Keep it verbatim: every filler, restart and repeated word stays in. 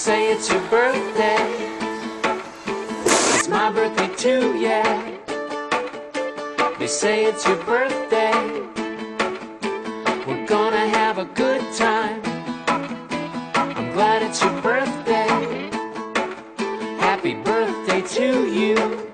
say it's your birthday. It's my birthday too, yeah. They say it's your birthday. We're gonna have a good time. I'm glad it's your birthday. Happy birthday to you.